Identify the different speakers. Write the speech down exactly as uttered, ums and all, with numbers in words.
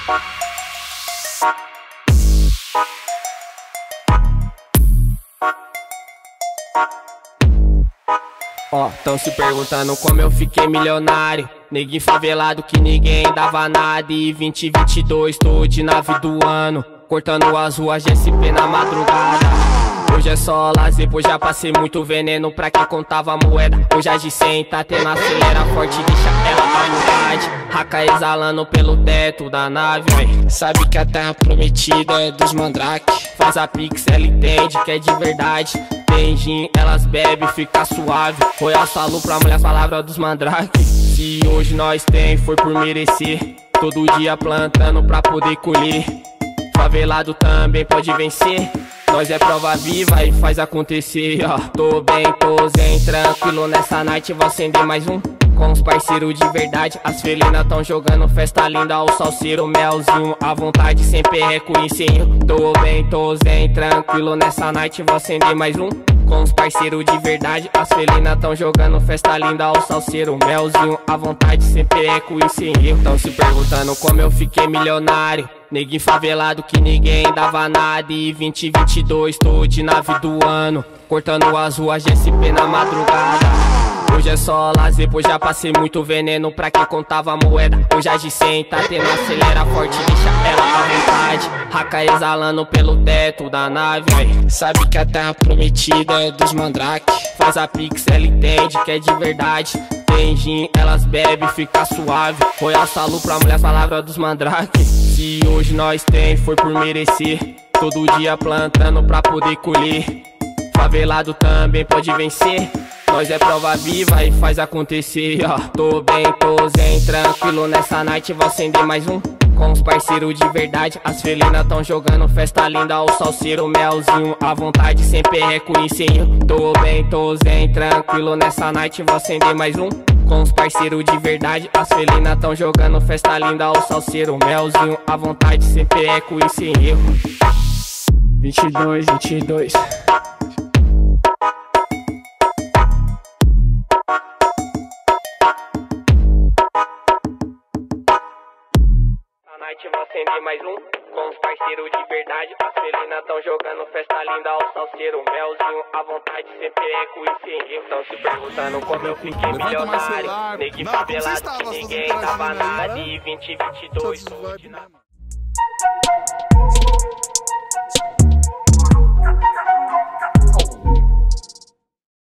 Speaker 1: Ó, tão se perguntando como eu fiquei milionário. Neguinho favelado que ninguém dava nada. E vinte e vinte e dois, tô de nave do ano, cortando as ruas de S P na madrugada. Hoje é só lazer, pois já passei muito veneno pra quem contava moeda. Hoje a de cem tá tendo acelera forte, deixa ela à vontade. Raca exalando pelo teto da nave, véi.
Speaker 2: Sabe que a terra prometida é dos mandrake.
Speaker 1: Faz a pix, ela entende que é de verdade. Tem gin, elas bebem, fica suave. Royal salu pra mulher, palavra dos mandrake. Se hoje nós tem, foi por merecer. Todo dia plantando pra poder colher. Favelado também pode vencer. Nós é prova viva e faz acontecer, ó. Tô bem, tô zen, tranquilo nessa night. Vou acender mais um com os parceiros de verdade. As felinas tão jogando festa linda, o salseiro, melzinho à vontade, sem perreco e sem erro. Tô bem, tô zen, tranquilo nessa night. Vou acender mais um com os parceiros de verdade. As felinas tão jogando festa linda, o salseiro, melzinho à vontade, sem perreco e sem erro. Tão se perguntando como eu fiquei milionário. Neguinho favelado que ninguém dava nada. E vinte e vinte e dois, tô de nave do ano, cortando as ruas de S P na madrugada. Hoje é só lazer, pois já passei muito veneno pra quem contava moeda. Hoje a de cem tá tendo acelera forte, deixa ela à vontade. Raca exalando pelo teto da nave, véi.
Speaker 2: Sabe que a terra prometida é dos mandrake.
Speaker 1: Faz a pix, ela entende que é de verdade. Tem gin, elas bebem, fica suave. Royal salu pra mulher, palavra dos mandrake. Se hoje nós tem, foi por merecer. Todo dia plantando pra poder colher. Favelado também pode vencer. Nós é prova viva e faz acontecer, ó. Tô bem, tô zen, tranquilo nessa night. Vou acender mais um com os parceiros de verdade. As felinas tão jogando festa linda, o salseiro, melzinho à vontade, sem perreco e sem erro. Tô bem, tô zen, tranquilo nessa night. Vou acender mais um com os parceiros de verdade. As felinas tão jogando festa linda, o salseiro, melzinho à vontade, sem perreco e sem erro.
Speaker 2: vinte e dois, vinte e dois.
Speaker 1: Vou acender mais um com os parceiros de verdade. As felinas tão jogando festa linda, o salseiro, melzinho à vontade, sem perreco e sem erro. Tão se perguntando como eu fiquei milionário. Neguinho favelado que ninguém dava nada. E vinte e vinte e dois, tô de nada.